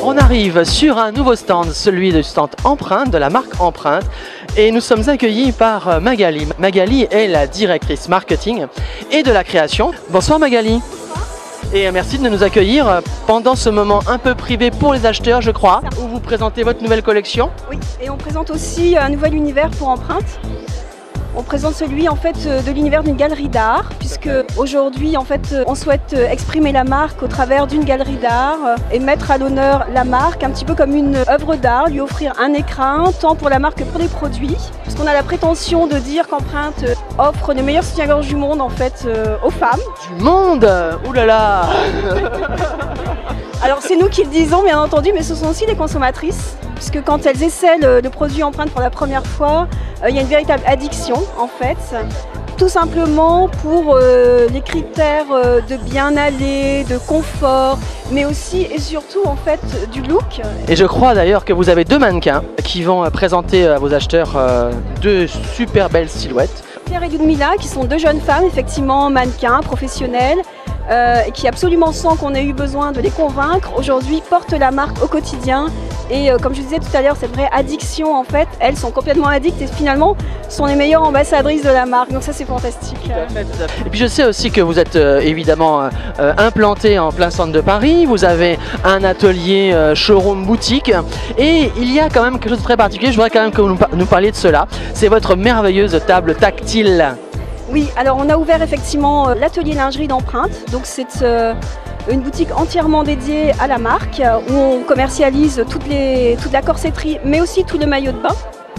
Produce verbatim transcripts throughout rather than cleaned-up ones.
on arrive sur un nouveau stand, celui du stand Empreinte, de la marque Empreinte. Et nous sommes accueillis par Magali. Magali est la directrice marketing et de la création. Bonsoir Magali. Et merci de nous accueillir pendant ce moment un peu privé pour les acheteurs, je crois, où vous présentez votre nouvelle collection. Oui, et on présente aussi un nouvel univers pour Empreinte. On présente celui en fait de l'univers d'une galerie d'art, puisque aujourd'hui en fait on souhaite exprimer la marque au travers d'une galerie d'art et mettre à l'honneur la marque un petit peu comme une œuvre d'art, lui offrir un écrin tant pour la marque que pour les produits. Parce qu'on a la prétention de dire qu'Empreinte offre le meilleur soutien-gorge du monde en fait aux femmes. Du monde? Ouh là là. Alors c'est nous qui le disons bien entendu, mais ce sont aussi les consommatrices, puisque quand elles essaient le, le produit Empreinte pour la première fois, euh, il y a une véritable addiction en fait, tout simplement pour euh, les critères euh, de bien aller, de confort, mais aussi et surtout en fait du look. Et je crois d'ailleurs que vous avez deux mannequins qui vont présenter à vos acheteurs euh, deux super belles silhouettes. Pierre et Ludmila, qui sont deux jeunes femmes, effectivement mannequins, professionnelles, euh, et qui absolument sans qu'on ait eu besoin de les convaincre, aujourd'hui portent la marque au quotidien. Et euh, comme je disais tout à l'heure, cette vraie addiction, en fait, elles sont complètement addictes et finalement sont les meilleures ambassadrices de la marque. Donc ça, c'est fantastique. Tout à fait, tout à fait. Et puis je sais aussi que vous êtes euh, évidemment euh, implanté en plein centre de Paris. Vous avez un atelier euh, showroom boutique. Et il y a quand même quelque chose de très particulier. Je voudrais quand même que vous nous parliez de cela. C'est votre merveilleuse table tactile. Oui, alors on a ouvert effectivement l'atelier lingerie d'Empreinte. Donc c'est euh, une boutique entièrement dédiée à la marque où on commercialise toutes les, toute la corsetterie mais aussi tout le maillot de bain.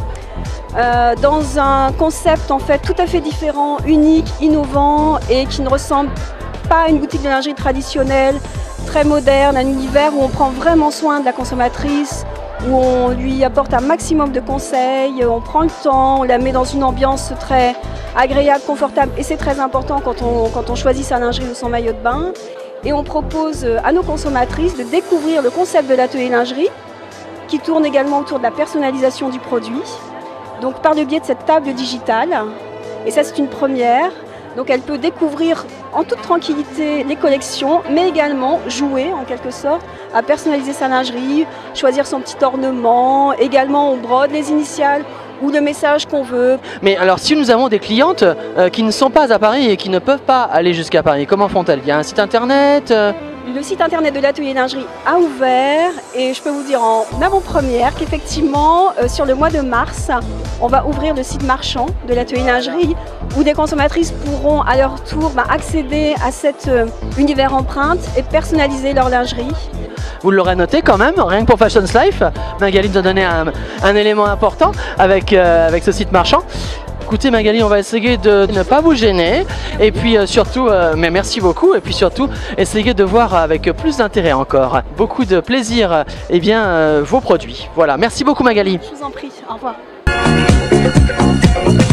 Euh, dans un concept en fait tout à fait différent, unique, innovant et qui ne ressemble pas à une boutique de lingerie traditionnelle, très moderne, un univers où on prend vraiment soin de la consommatrice, où on lui apporte un maximum de conseils, on prend le temps, on la met dans une ambiance très agréable, confortable et c'est très important quand on, quand on choisit sa lingerie ou son maillot de bain. Et on propose à nos consommatrices de découvrir le concept de l'atelier lingerie qui tourne également autour de la personnalisation du produit, donc par le biais de cette table digitale. Et ça c'est une première. Donc elle peut découvrir en toute tranquillité les collections, mais également jouer en quelque sorte à personnaliser sa lingerie, choisir son petit ornement. Également on brode les initiales ou le message qu'on veut. Mais alors si nous avons des clientes euh, qui ne sont pas à Paris et qui ne peuvent pas aller jusqu'à Paris, comment font-elles? Il y a un site internet euh... Le site internet de l'atelier lingerie a ouvert et je peux vous dire en avant-première qu'effectivement euh, sur le mois de mars, on va ouvrir le site marchand de l'atelier lingerie où des consommatrices pourront à leur tour bah, accéder à cet euh, univers Empreinte et personnaliser leur lingerie. Vous l'aurez noté quand même, rien que pour Fashions Life, Magali nous a donné un, un élément important avec, euh, avec ce site marchand. Écoutez Magali, on va essayer de ne pas vous gêner et puis euh, surtout, euh, mais merci beaucoup et puis surtout essayer de voir avec plus d'intérêt encore, beaucoup de plaisir euh, eh bien, euh, vos produits. Voilà, merci beaucoup Magali. Je vous en prie, au revoir.